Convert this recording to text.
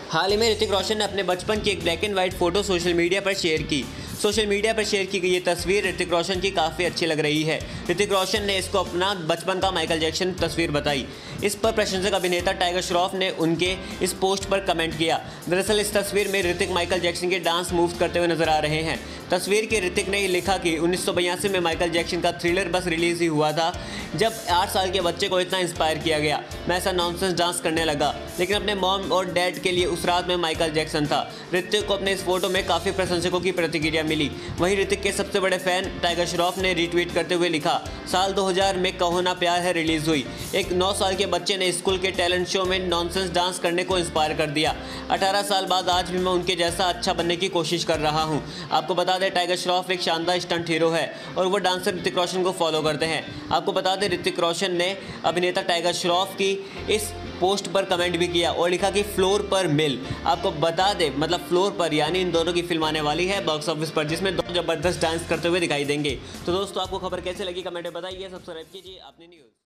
हाल ही में ऋतिक रोशन ने अपने बचपन की एक black and white photo social media पर शेयर की। सोशल मीडिया पर शेयर की गई ये तस्वीर ऋतिक रोशन की काफ़ी अच्छी लग रही है। ऋतिक रोशन ने इसको अपना बचपन का माइकल जैक्सन तस्वीर बताई। इस पर प्रशंसक अभिनेता टाइगर श्रॉफ ने उनके इस पोस्ट पर कमेंट किया। दरअसल इस तस्वीर में ऋतिक माइकल जैक्सन के डांस मूव्स करते हुए नजर आ रहे हैं। तस्वीर के ऋतिक ने लिखा कि 1982 में माइकल जैक्सन का थ्रिलर बस रिलीज ही हुआ था, जब 8 साल के बच्चे को इतना इंस्पायर किया गया। मैं ऐसा नॉनसेंस डांस करने लगा, लेकिन अपने मॉम और डैड के लिए उस रात में माइकल जैक्सन था। ऋतिक को अपने इस फोटो में काफ़ी प्रशंसकों की प्रतिक्रिया मिली। वहीं ऋतिक के सबसे बड़े फैन टाइगर श्रॉफ ने रीट्वीट करते हुए लिखा, साल 2000 में कहो ना प्यार है रिलीज हुई। एक 9 साल के बच्चे ने स्कूल के टैलेंट शो में नॉनसेंस डांस करने को इंस्पायर कर दिया। 18 साल बाद आज भी मैं उनके जैसा अच्छा बनने की कोशिश कर रहा हूं। आपको बता दें, टाइगर श्रॉफ एक शानदार स्टंट हीरो है और वो डांसर ऋतिक रोशन को फॉलो करते हैं। आपको बता दें, ऋतिक रोशन ने अभिनेता टाइगर श्रॉफ की इस पोस्ट पर कमेंट भी किया और लिखा कि फ्लोर पर मिल। आपको बता दें, मतलब फ्लोर पर यानी इन दोनों की फिल्म आने वाली है बॉक्स ऑफिस पर, जिसमें दोनों जबरदस्त डांस करते हुए दिखाई देंगे। तो दोस्तों, आपको खबर कैसे लगी कमेंट में बताइए। सब्सक्राइब कीजिए अपनी न्यूज़।